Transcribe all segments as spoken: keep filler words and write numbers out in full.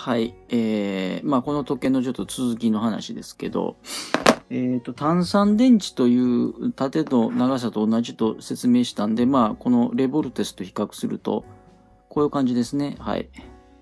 はい。えー、まあこの時計のちょっと続きの話ですけど、えっと、単三電池という縦と長さと同じと説明したんで、まあこのレボルテスと比較すると、こういう感じですね。はい。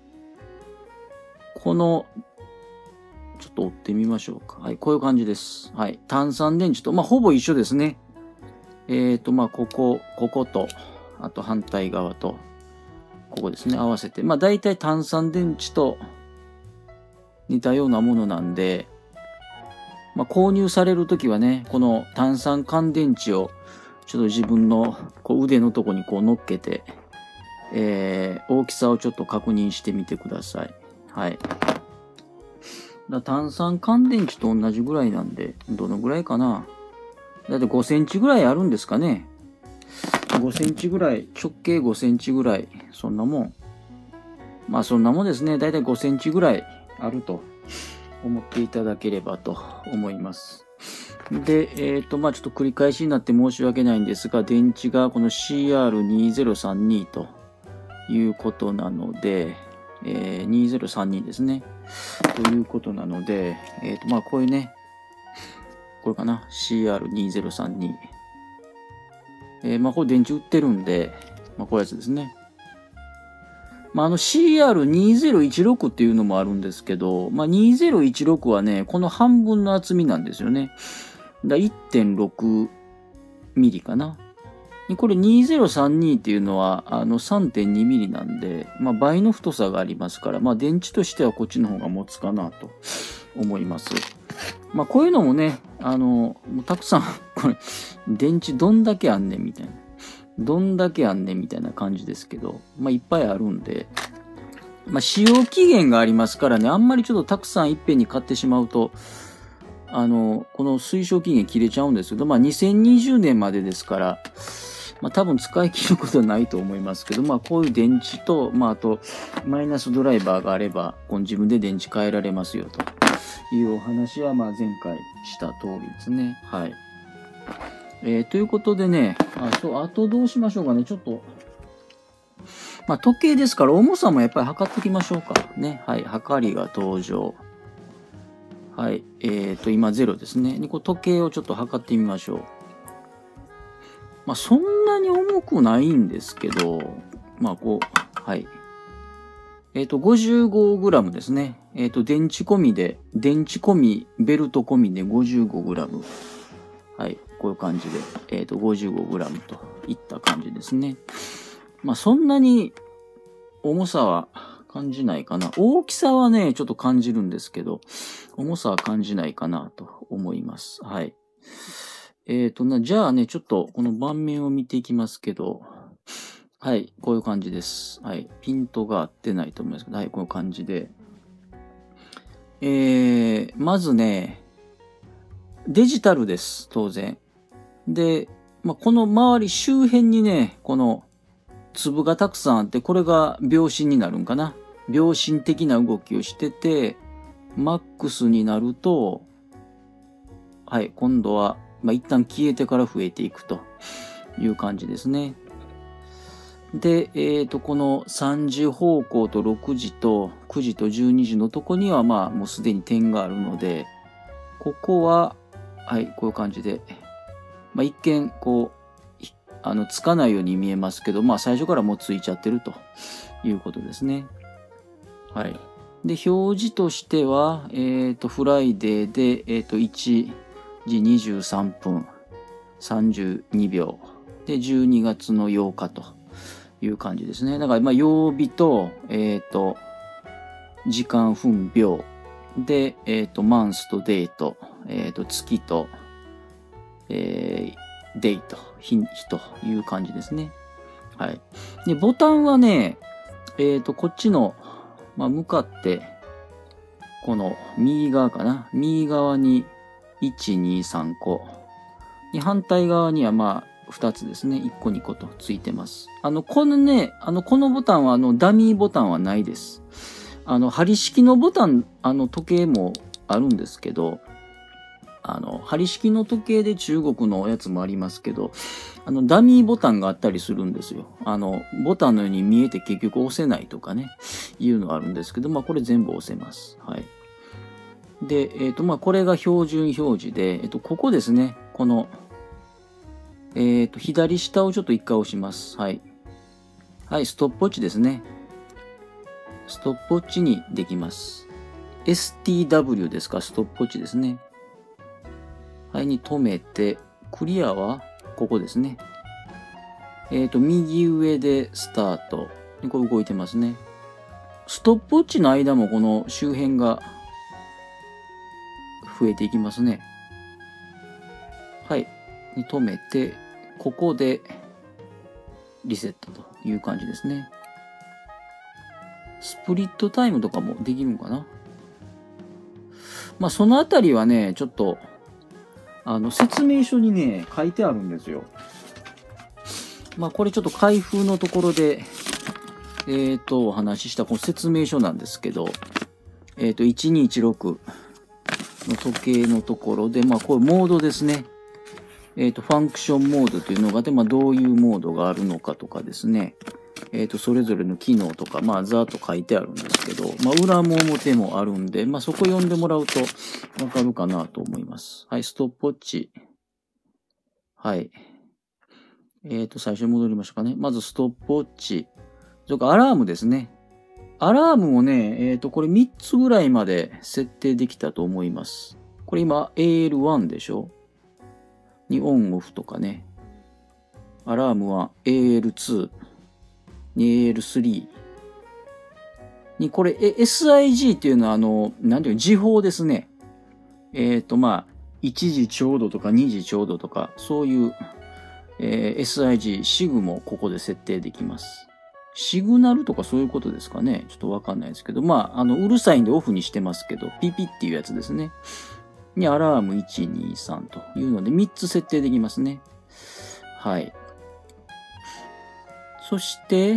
この、ちょっと追ってみましょうか。はい。こういう感じです。はい。単三電池と、まあほぼ一緒ですね。えっと、まあここ、ここと、あと反対側と、ここですね。合わせて。まあ大体単三電池と似たようなものなんで、まあ購入されるときはね、この単三乾電池をちょっと自分のこう腕のとこにこう乗っけて、えー、大きさをちょっと確認してみてください。はい。だ単三乾電池と同じぐらいなんで、どのぐらいかな。だってごセンチぐらいあるんですかね。ごセンチぐらい、直径ごセンチぐらい、そんなもん。まあそんなもんですね。だいたいごセンチぐらいあると思っていただければと思います。で、えっと、まあちょっと繰り返しになって申し訳ないんですが、電池がこの シーアールにせんさんじゅうに ということなので、えー、にせんさんじゅうにですね。ということなので、えっと、まあこういうね、これかな。シーアールにせんさんじゅうに。えー、まあこれ電池売ってるんで、まあこういうやつですね。まああの シーアールにせんじゅうろく っていうのもあるんですけど、まあにせんじゅうろくはね、この半分の厚みなんですよね。だ いってんろく ミリかな。これにせんさんじゅうにっていうのはあの さんてんに ミリなんで、まあ倍の太さがありますから、まあ電池としてはこっちの方が持つかなと思います。まあこういうのもね、あの、もうたくさん、これ、電池どんだけあんねんみたいな。どんだけあんねんみたいな感じですけど、まあいっぱいあるんで、まあ使用期限がありますからね、あんまりちょっとたくさんいっぺんに買ってしまうと、あの、この推奨期限切れちゃうんですけど、まあにせんにじゅうねんまでですから、まあ多分使い切ることはないと思いますけど、まあこういう電池と、まああと、マイナスドライバーがあれば、この自分で電池変えられますよというお話は、まあ前回した通りですね。はい。えー、ということでね、あ、そう、あとどうしましょうかね、ちょっと。まあ時計ですから重さもやっぱり測っておきましょうか。ね。はい。測りが登場。はい。えっと、今ゼロですね。こう時計をちょっと測ってみましょう。まあそんなに重くないんですけど、まあこう、はい。えっと、ごじゅうごグラム ですね。えっと、電池込みで、電池込み、ベルト込みで ごじゅうごグラム。はい。こういう感じで、えっと、ごじゅうごグラム といった感じですね。まあ、そんなに重さは感じないかな。大きさはね、ちょっと感じるんですけど、重さは感じないかなと思います。はい。えっとな、じゃあね、ちょっとこの盤面を見ていきますけど、はい、こういう感じです。はい。ピントが合ってないと思いますけど、はい、こういう感じで。えー、まずね、デジタルです、当然。で、まあ、この周り周辺にね、この粒がたくさんあって、これが秒針になるんかな。秒針的な動きをしてて、マックスになると、はい、今度は、まあ、一旦消えてから増えていくという感じですね。で、えっと、このさんじ方向とろくじとくじとじゅうにじのとこには、まあ、もうすでに点があるので、ここは、はい、こういう感じで、まあ、一見、こう、あの、つかないように見えますけど、まあ、最初からもうついちゃってるということですね。はい。で、表示としては、えっと、フライデーで、えっと、いちじにじゅうさんぷんさんじゅうにびょう。で、じゅうにがつのようかという感じですね。だから、まあ、曜日と、えっと、時間分秒。で、えっと、マンスとデート。えっと、月と、えー、デイと、日、日という感じですね。はい。で、ボタンはね、えっと、こっちの、まあ、向かって、この右側かな。右側にいち、に、さんこ。で反対側にはまあ、ふたつですね。いっこにことついてます。あの、このね、あの、このボタンはあの、ダミーボタンはないです。あの、針式のボタン、あの、時計もあるんですけど、 あの、針式の時計で中国のやつもありますけど、あの、ダミーボタンがあったりするんですよ。あの、ボタンのように見えて結局押せないとかね、いうのがあるんですけど、まあ、これ全部押せます。はい。で、えっと、まあ、これが標準表示で、えっと、ここですね。この、えっと、左下をちょっと一回押します。はい。はい、ストップウォッチですね。ストップウォッチにできます。エスティーダブリュー ですか、ストップウォッチですね。はい、に止めて、クリアはここですね。えっと、右上でスタート。これ動いてますね。ストップウォッチの間もこの周辺が増えていきますね。はい。に止めて、ここでリセットという感じですね。スプリットタイムとかもできるのかな。まあ、そのあたりはね、ちょっと、あの、説明書にね、書いてあるんですよ。まあ、これちょっと開封のところで、えっと、お話ししたこの説明書なんですけど、えっと、いちにいちろくの時計のところで、まあ、これモードですね。えっと、ファンクションモードというのがあって、まあ、どういうモードがあるのかとかですね。えっと、それぞれの機能とか、まあ、ざーっと書いてあるんですけど、まあ、裏も表もあるんで、まあ、そこ読んでもらうとわかるかなと思います。はい、ストップウォッチ。はい。えっと、最初に戻りましょうかね。まず、ストップウォッチ。それから、アラームですね。アラームもね、えっと、これみっつぐらいまで設定できたと思います。これ今、エーエルワン でしょにオンオフとかね。アラームは エーエルツー。にエーエルスリー に、これ エスアイジー っていうのはあの、なんていうの、時報ですね。えっと、まあ、いちじちょうどとかにじちょうどとか、そういう、えー、エスアイジー、シグもここで設定できます。シグナルとかそういうことですかね。ちょっとわかんないですけど、まあ、あの、うるさいんでオフにしてますけど、ピピっていうやつですね。に、アラームいち、に、さんというので、みっつ設定できますね。はい。そして、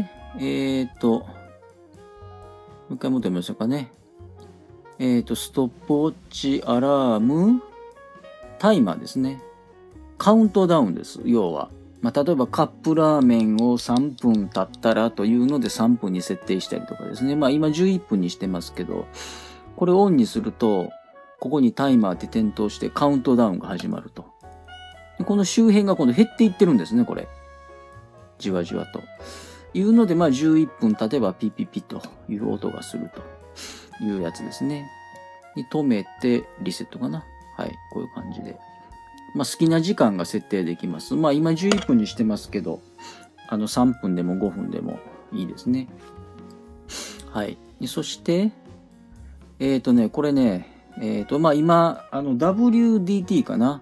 えっと、もう一回戻りましょうかね。えっと、ストップウォッチ、アラーム、タイマーですね。カウントダウンです、要は。まあ、例えばカップラーメンをさんぷん経ったらというのでさんぷんに設定したりとかですね。まあ今じゅういっぷんにしてますけど、これをオンにすると、ここにタイマーって点灯してカウントダウンが始まると。この周辺が今度減っていってるんですね、これ。じわじわと。いうので、まあじゅういっぷん経てばピピピという音がするというやつですね。に止めてリセットかな。はい、こういう感じで。まあ好きな時間が設定できます。まあ今じゅういっぷんにしてますけど、あのさんぷんでもごふんでもいいですね。はい。そして、えっとね、これね、えっと、まあ今、あの ダブリューディーティー かな。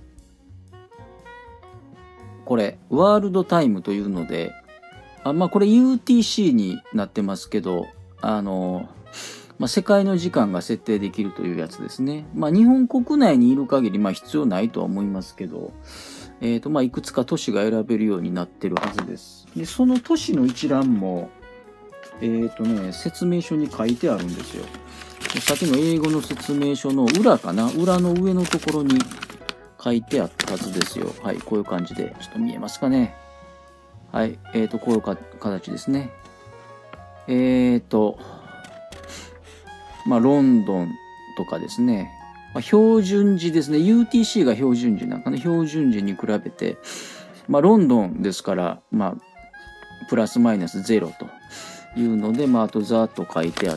これ、ワールドタイムというので、あまあこれ ユーティーシー になってますけど、あの、まあ、世界の時間が設定できるというやつですね。まあ日本国内にいる限り、まあ必要ないとは思いますけど、えっと、まあいくつか都市が選べるようになってるはずです。で、その都市の一覧も、えっとね、説明書に書いてあるんですよ。さっきの英語の説明書の裏かな、裏の上のところに書いてあったはずですよ。はい、こういう感じで、ちょっと見えますかね。はい、えっと、こういうか形ですね。えっと、まあ、ロンドンとかですね。まあ、標準時ですね。ユーティーシー が標準時なんかね。標準時に比べて、まあ、ロンドンですから、まあ、プラスマイナスゼロというので、まあ、あとざーっと書いてあって、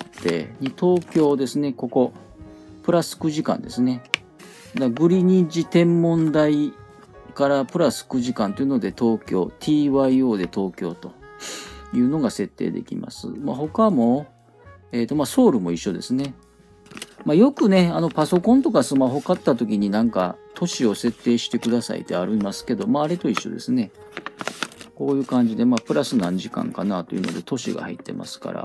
東京ですね。ここ、プラスくじかんですね。だグリニッジ天文台からプラスくじかんというので東京、ティーワイオー で東京というのが設定できます。まあ、他も、えっと、まあ、ソウルも一緒ですね。まあ、よくね、あの、パソコンとかスマホ買った時になんか、都市を設定してくださいってありますけど、まあ、あれと一緒ですね。こういう感じで、まあ、プラス何時間かなというので、都市が入ってますから、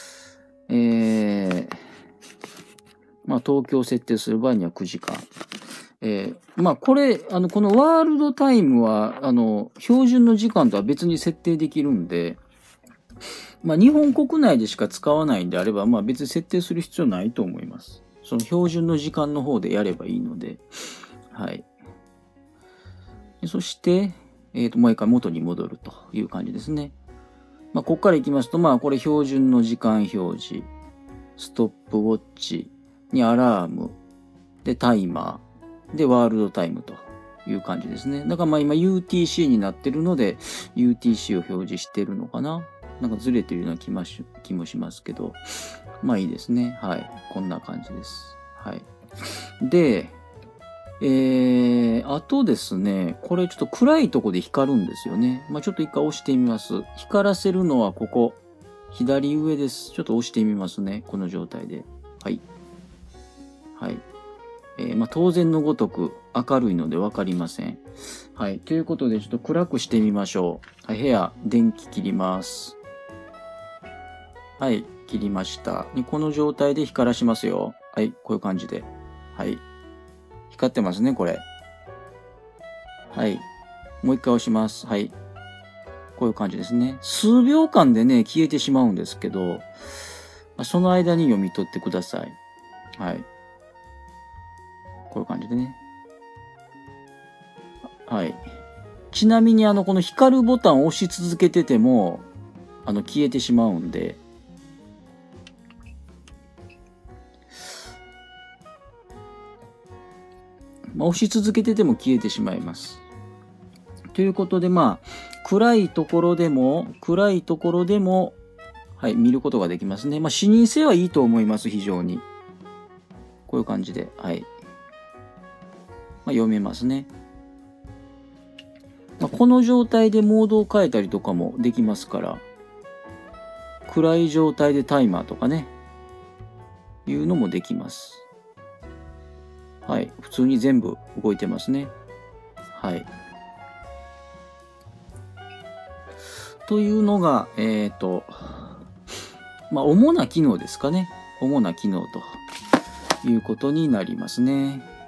えー、まあ、東京を設定する場合にはくじかん。えー、まあ、これ、あの、このワールドタイムは、あの、標準の時間とは別に設定できるんで、まあ、日本国内でしか使わないんであれば、まあ別に設定する必要ないと思います。 その標準の時間の方でやればいいので、はい。でそして、えっと、もう一回元に戻るという感じですね。まあ、ここから行きますと、まあ、これ標準の時間表示、ストップウォッチにアラーム、で、タイマー、で、ワールドタイムという感じですね。だからまあ今 ユーティーシー になってるので、ユーティーシー を表示してるのかな。なんかずれてるような気もし、気もしますけど、まあいいですね。はい。こんな感じです。はい。で、えー、あとですね、これちょっと暗いとこで光るんですよね。まあちょっと一回押してみます。光らせるのはここ。左上です。ちょっと押してみますね。この状態で。はい。はい。えー、まあ当然のごとく明るいのでわかりません。はい。ということでちょっと暗くしてみましょう。はい。部屋、電気切ります。はい。切りました。でこの状態で光らしますよ。はい。こういう感じで。はい。光ってますね、これ。はい。もう一回押します。はい。こういう感じですね。数秒間でね、消えてしまうんですけど、その間に読み取ってください。はい。こういう感じでね。はい。ちなみに、あの、この光るボタンを押し続けてても、あの、消えてしまうんで、まあ、押し続けてても消えてしまいます。ということで、まあ、暗いところでも、暗いところでも、はい、見ることができますね。まあ、視認性はいいと思います、非常に。こういう感じで、はい。まあ、読めますね。まあ、この状態でモードを変えたりとかもできますから、暗い状態でタイマーとかね、いうのもできます。はい。普通に全部動いてますね。はい。というのが、えっと、まあ、主な機能ですかね。主な機能ということになりますね。